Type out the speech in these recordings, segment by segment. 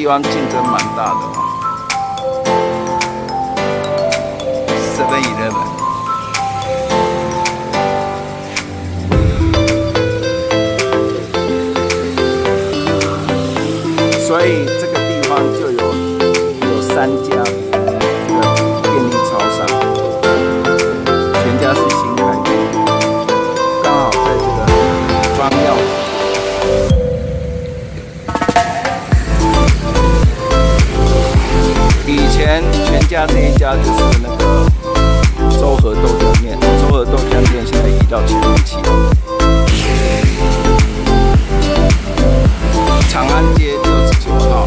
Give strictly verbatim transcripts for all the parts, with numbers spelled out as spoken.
方竞争蛮大的哦。Seven Eleven。 所以这个地方就有有三家这个便利超商，全家是新开的，刚好在这个方药。以前全家这一家就是那个周和豆浆面，周和豆浆店现在移到前面去了。长安街六十九号。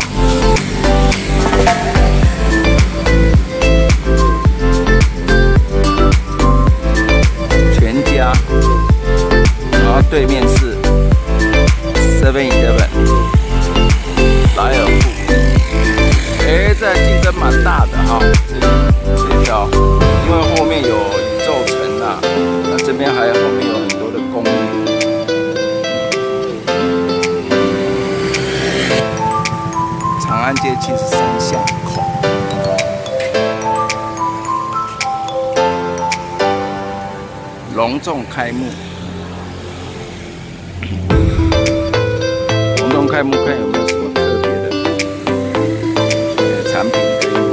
全家，然后对面是 Seven Eleven， 莱尔富。哎，这竞争蛮大的哈，这这条，因为后面有宇宙城啊，那这边还有后面有很多的公寓。 长安街七十三巷口，隆重开幕。隆重开幕，看有没有什么特别的产品可以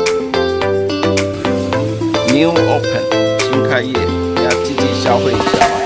买。New Open 新开业，要积极消费一下。